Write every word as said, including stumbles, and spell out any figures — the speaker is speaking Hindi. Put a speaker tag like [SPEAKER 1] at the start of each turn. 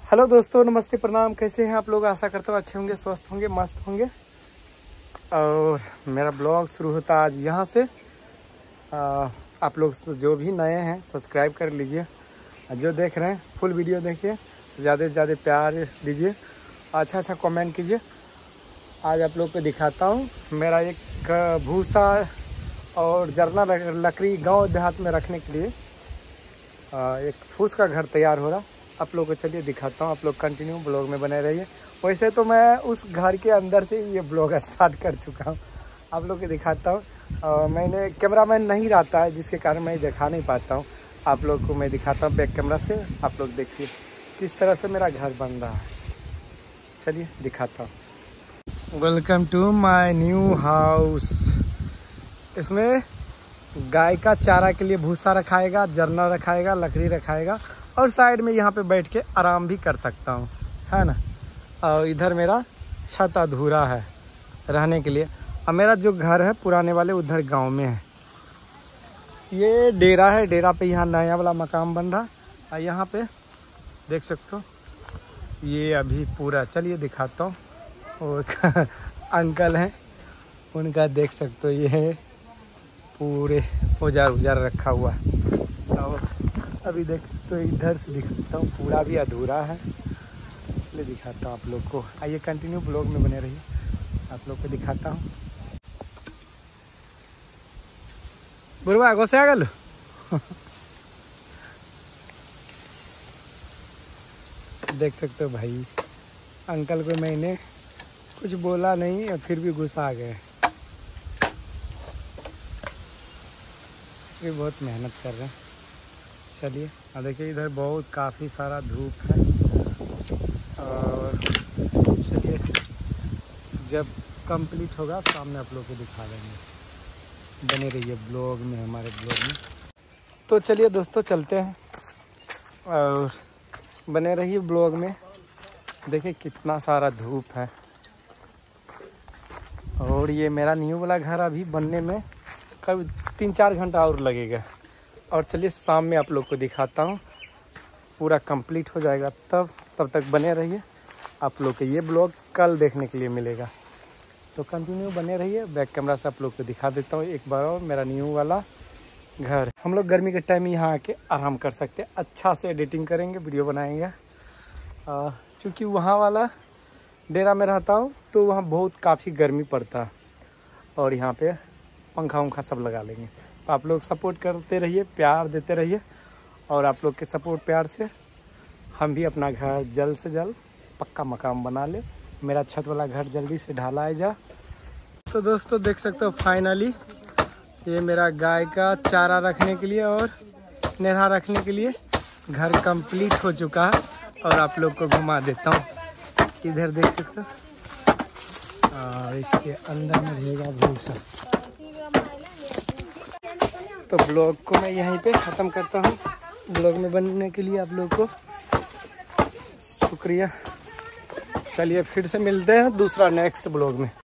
[SPEAKER 1] हेलो दोस्तों, नमस्ते, प्रणाम। कैसे हैं आप लोग? आशा करता हूँ अच्छे होंगे, स्वस्थ होंगे, मस्त होंगे। और मेरा ब्लॉग शुरू होता आज यहाँ से। आ, आप लोग जो भी नए हैं सब्सक्राइब कर लीजिए, जो देख रहे हैं फुल वीडियो देखिए, ज़्यादा से ज़्यादा प्यार दीजिए, अच्छा अच्छा कमेंट कीजिए। आज आप लोग को दिखाता हूँ मेरा एक भूसा और जरना लकड़ी गांव देहात में रखने के लिए आ, एक फूस का घर तैयार हो रहा। आप लोग को चलिए दिखाता हूँ। आप लोग कंटिन्यू ब्लॉग में बने रहिए। वैसे तो मैं उस घर के अंदर से ये ब्लॉग स्टार्ट कर चुका हूँ, आप लोग को दिखाता हूँ। मैंने कैमरामैन नहीं रहता है, जिसके कारण मैं दिखा नहीं पाता हूँ। आप लोग को मैं दिखाता हूँ बैक कैमरा से। आप लोग देखिए किस तरह से मेरा घर बन रहा है। चलिए दिखाता हूँ। Welcome to my new house. इसमें गाय का चारा के लिए भूसा रखाएगा, जरना रखाएगा, लकड़ी रखाएगा, और साइड में यहाँ पे बैठ के आराम भी कर सकता हूँ, है ना। और इधर मेरा छत अधूरा है रहने के लिए। और मेरा जो घर है पुराने वाले उधर गांव में है। ये डेरा है, डेरा पे यहाँ नया वाला मकान बन रहा। और यहाँ पे देख सकते हो ये अभी पूरा। चलिए दिखाता हूँ। और अंकल हैं, उनका देख सकते हो ये पूरे औजार उजार रखा हुआ है। और अभी देख तो इधर से दिखाता हूँ, पूरा भी अधूरा है। इसलिए दिखाता हूँ आप लोग को। आइए कंटिन्यू ब्लॉग में बने रहिए, आप लोग को दिखाता हूँ। बुरवा गोसे आ गल देख सकते हो भाई, अंकल को मैंने कुछ बोला नहीं और फिर भी गुस्सा आ गए। ये बहुत मेहनत कर रहे हैं। चलिए अब देखिए इधर बहुत काफ़ी सारा धूप है। और चलिए जब कंप्लीट होगा सामने आप लोग को दिखा देंगे। बने रहिए ब्लॉग में, हमारे ब्लॉग में। तो चलिए दोस्तों चलते हैं और बने रहिए ब्लॉग में। देखिए कितना सारा धूप है। और ये मेरा न्यू वाला घर अभी बनने में करीब तीन चार घंटा और लगेगा। और चलिए शाम में आप लोग को दिखाता हूँ, पूरा कंप्लीट हो जाएगा तब तब तक बने रहिए। आप लोग को ये ब्लॉग कल देखने के लिए मिलेगा, तो कंटिन्यू बने रहिए। बैक कैमरा से आप लोग को दिखा देता हूँ एक बार और मेरा न्यू वाला घर। हम लोग गर्मी के टाइम में यहाँ आके आराम कर सकते हैं, अच्छा से एडिटिंग करेंगे, वीडियो बनाएंगे। क्योंकि वहाँ वाला डेरा में रहता हूँ तो वहाँ बहुत काफ़ी गर्मी पड़ता है, और यहाँ पे पंखा उंखा सब लगा लेंगे। तो आप लोग सपोर्ट करते रहिए, प्यार देते रहिए, और आप लोग के सपोर्ट प्यार से हम भी अपना घर जल्द से जल्द पक्का मकान बना ले। मेरा छत वाला घर जल्दी से ढाला जा। तो दोस्तों देख सकते हो फाइनली ये मेरा गाय का चारा रखने के लिए और नेढ़ा रखने के लिए घर कंप्लीट हो चुका है। और आप लोग को घुमा देता हूँ, इधर देख सकते हो। और इसके अंदर में रहेगा भूसा। तो ब्लॉग को मैं यहीं पे ख़त्म करता हूँ। ब्लॉग में बनने के लिए आप लोग को शुक्रिया। चलिए फिर से मिलते हैं दूसरा नेक्स्ट ब्लॉग में।